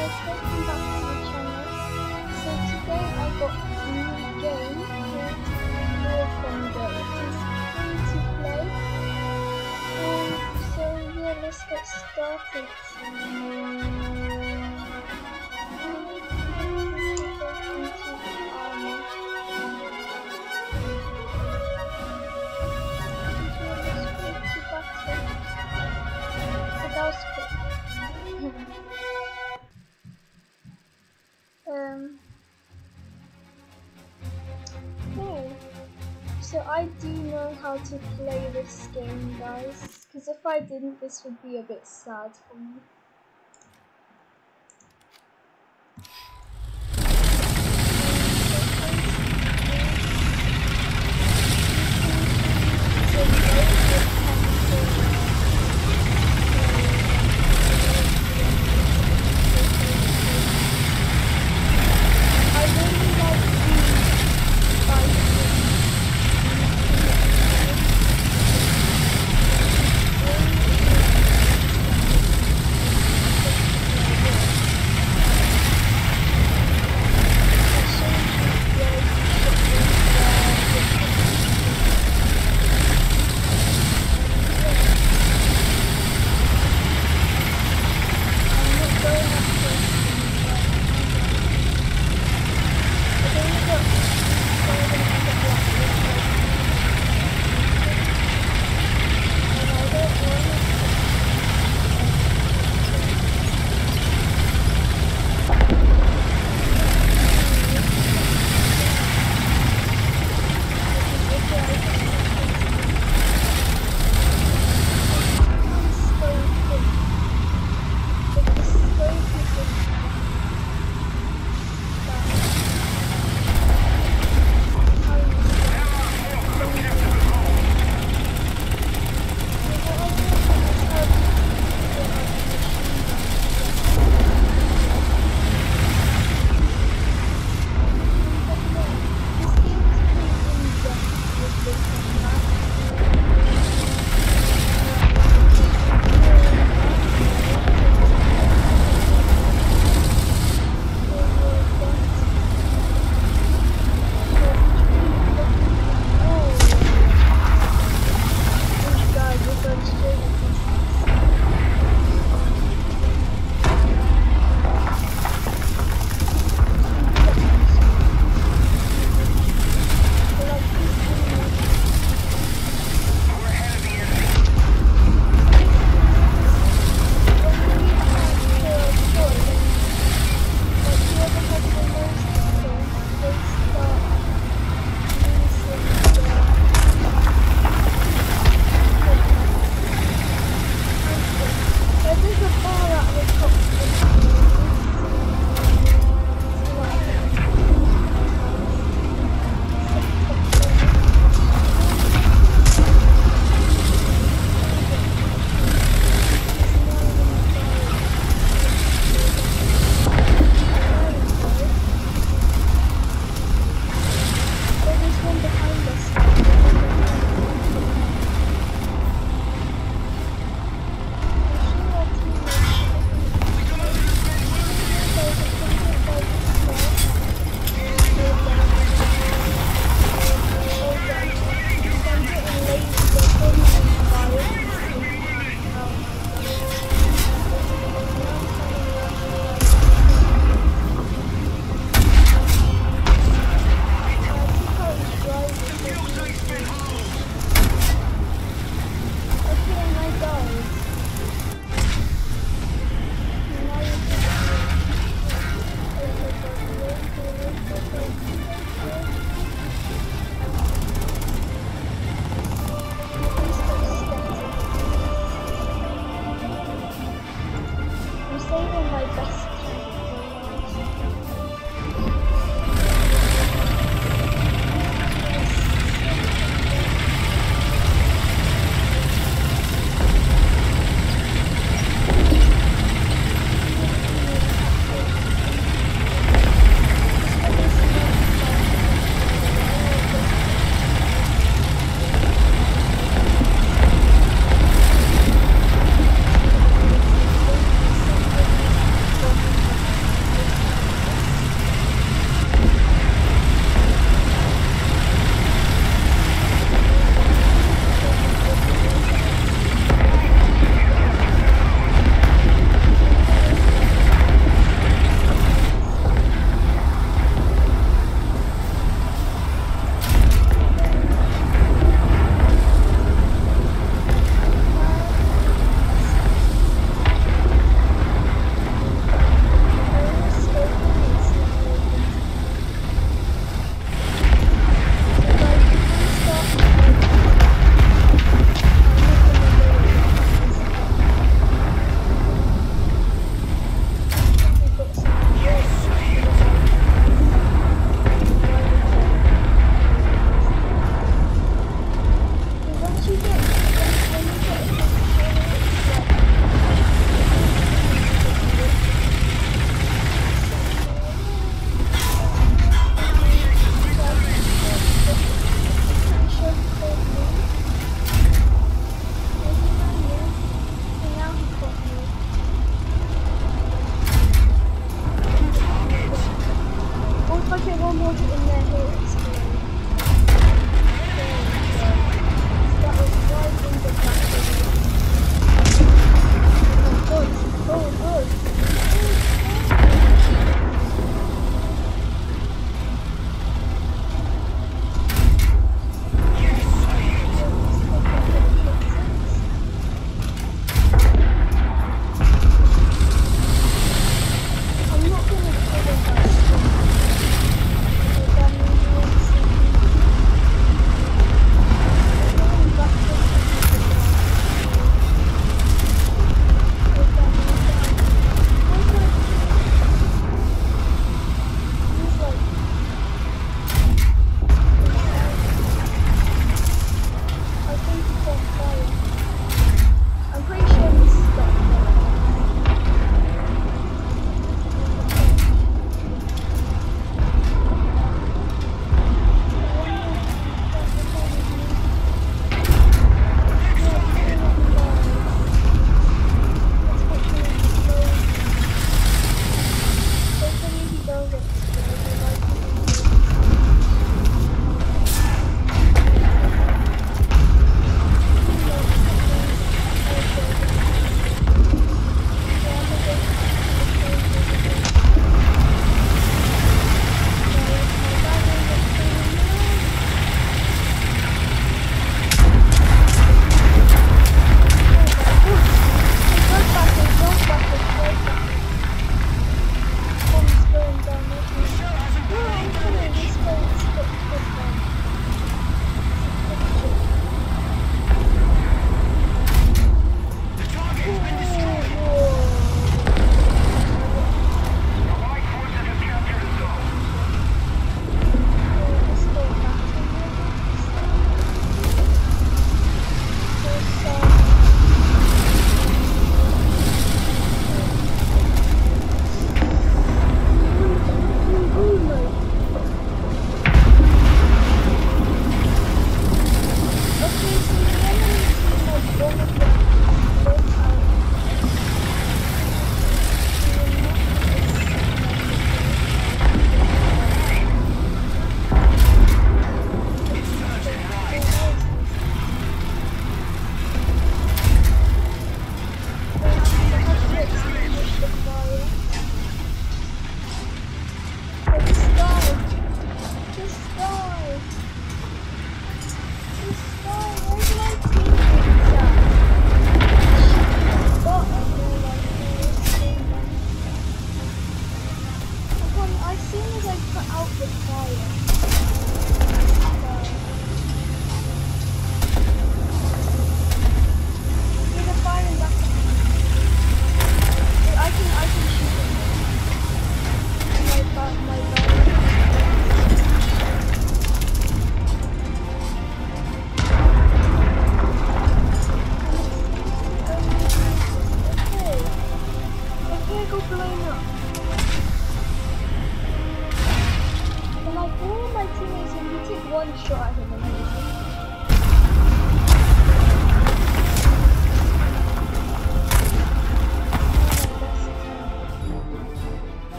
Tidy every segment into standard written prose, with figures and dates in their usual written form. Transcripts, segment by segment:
welcome back to the channel. So today I got a new game called War Thunder. It is free to play. So yeah, let's get started. That was quick. Okay. So I do know how to play this game, guys, because if I didn't, this would be a bit sad for me.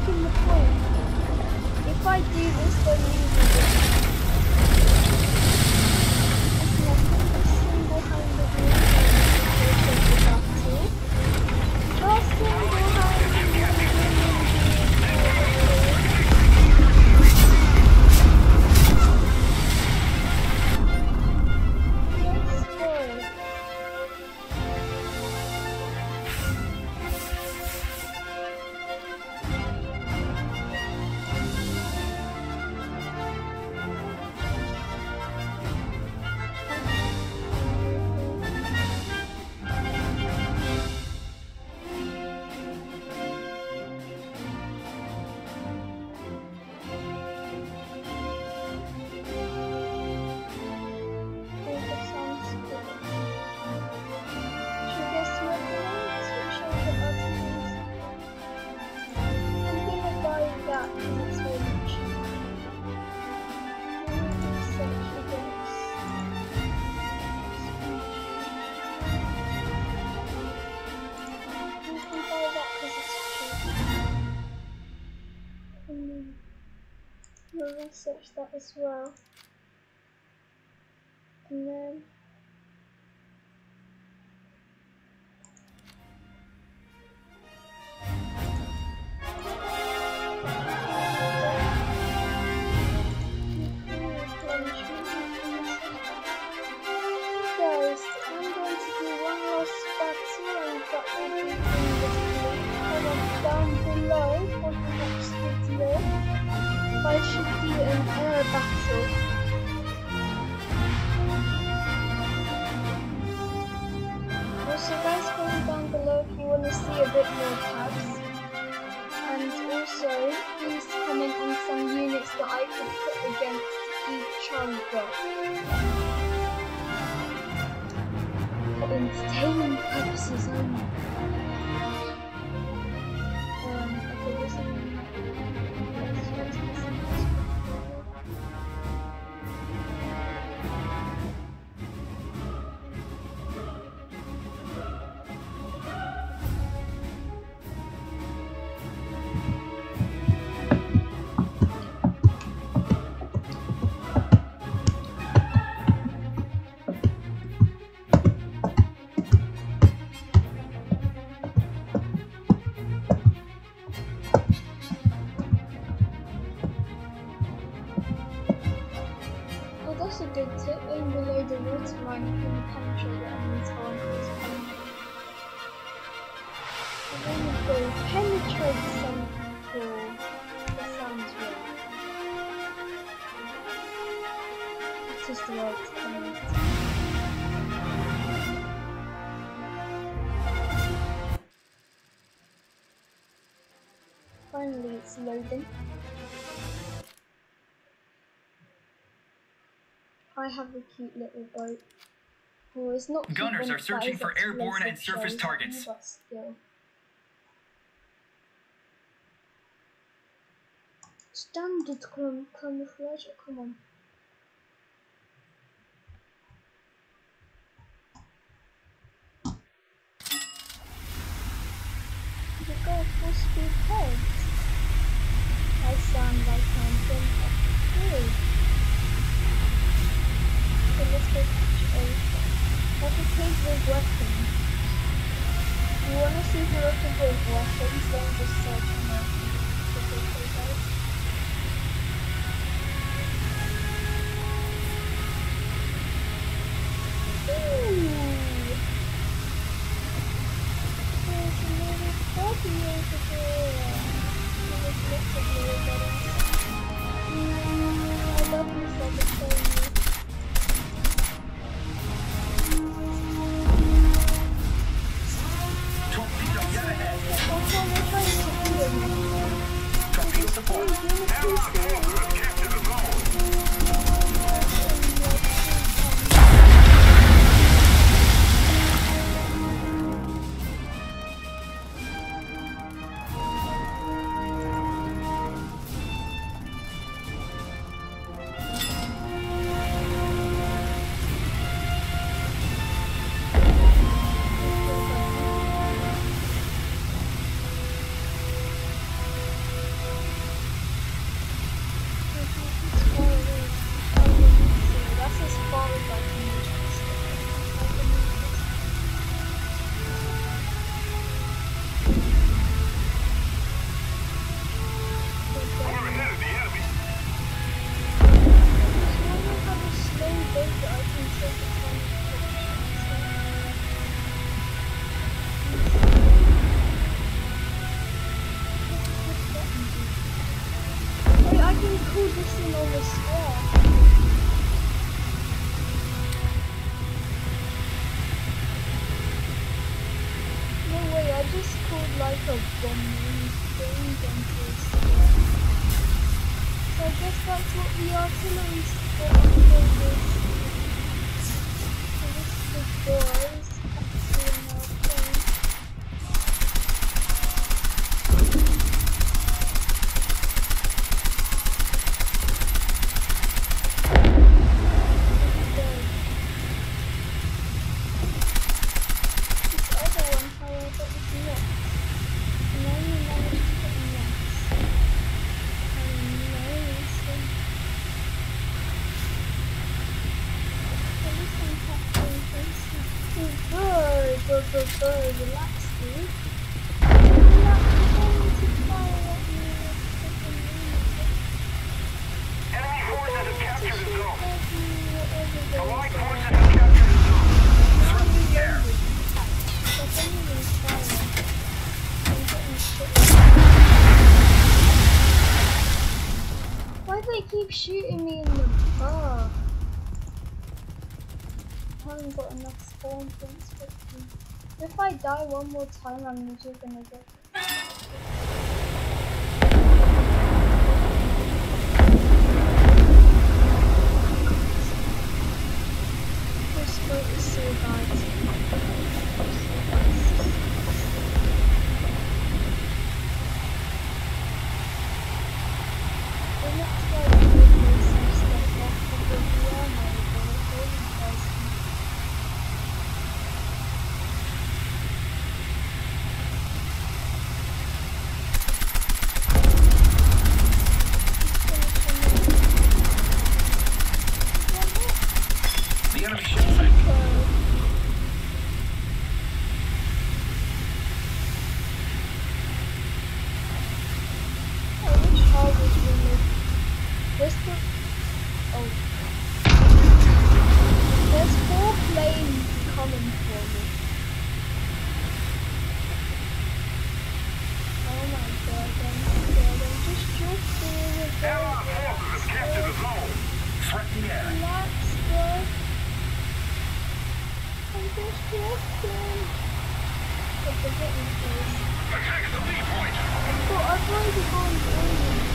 making the point. If I do this, then we will win. Single-handedly take the battle. Just single-handedly let's go. We'll research that as well. And then guys, I'm going to do one last battle and that will be in this link. Comment down below for the next video. I should do an air battle. Also guys, comment down below if you want to see a bit more tabs. And also, please comment on some units that I could put against each other. For entertainment purposes only. Okay, this is a good tip, aim below the waterline and penetrate the enemy's hull and cause pain. And then we go penetrate some people. That sounds right. It's just the way it's coming. Finally, it's loading. I have a cute little boat. Well, it's not Gunners are searching for airborne and surface targets. But still. Standard camouflage, oh, come on. You go full speed ahead. I sound like I'm good. Let's go catch everything. Like a pig with weapons. You wanna see if you're a pig with weapons, then just search for guys. Ooh! There's a little puppy over there. There's lots of little buddies. I love this episode. pretty cool just in on the square. No way, I just called like a bomb thing onto a square. So I guess that's what the artillery support is. So this is the doors actually in our thing. Relax, dude. Enemy forces have captured the zone. Allied forces have captured the zone. Threat in the air. Why do they keep shooting me in the bar? I haven't got enough spawn points for it. If I die one more time, I'm usually gonna get this boat is so bad. It looks like some stuff off the piano, but it really doesn't. The enemy ship sank. I wish I was really. Where's the. Oh. There's 4 planes coming for me. Oh my god, I'm just drifting with Allied forces have captured the zone. Threat in the air. Relax, bro. I'm just drifting. But the getting close. Attack the lead point. But I've already gone through.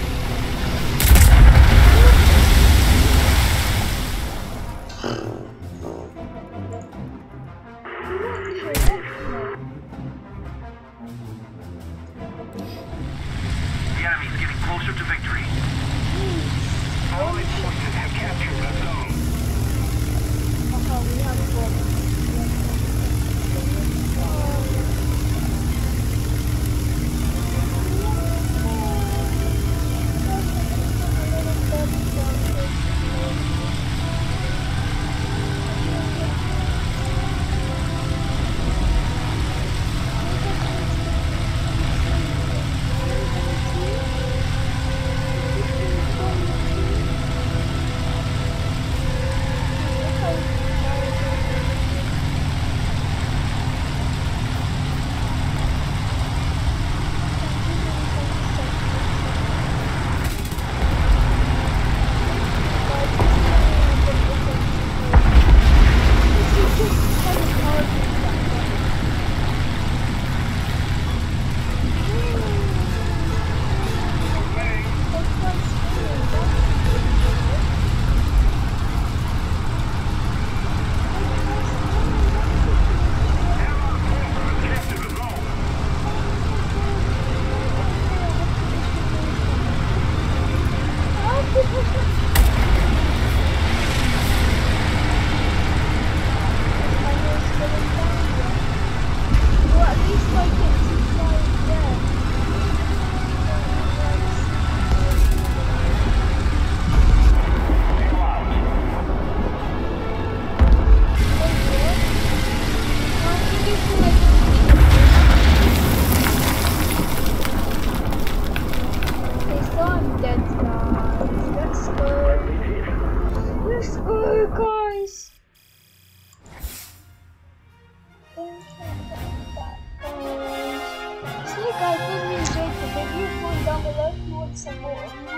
The enemy is getting closer to victory. Allied forces have captured the zone. Oh, we have bombs.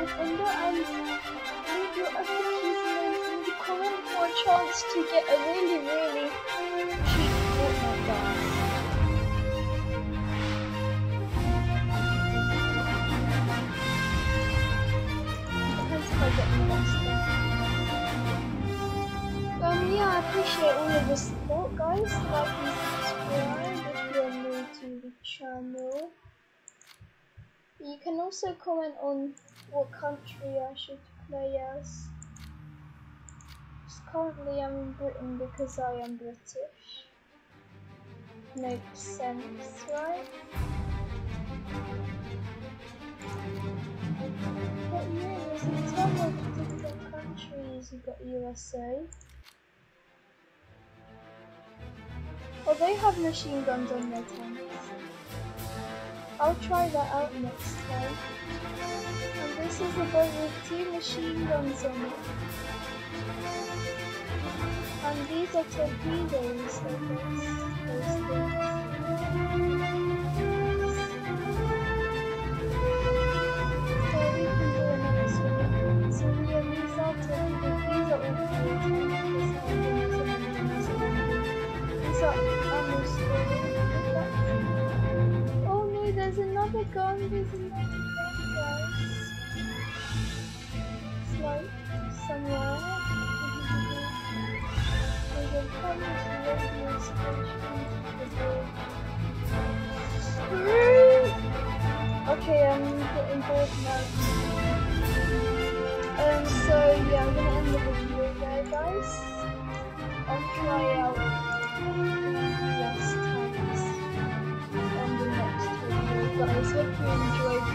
comment under and leave your FAQs in the comment for a chance to get a really cheap Fortnite dance. Depends if I get the best stuff. Yeah, I appreciate all of the support, guys. Like and subscribe if you're new to the channel. You can also comment on what country I should play as. Currently I'm in Britain because I am British. Makes sense, right? But yeah, there's a ton of different countries. You've got USA. Oh, they have machine guns on their tanks. I'll try that out next time. And this is a boat with 2 machine guns on it. And these are torpedoes, I guess. Those things. So we can do another swim. So yeah, these are torpedoes. These are all 4 tanks. These are ammo storage. Oh no, there's another gun. There's another gun, guys. It's like somewhere. Okay, I'm getting bored now. So yeah, I'm gonna end the video there, guys. I'll try out less times on the next video, guys. Hope you enjoyed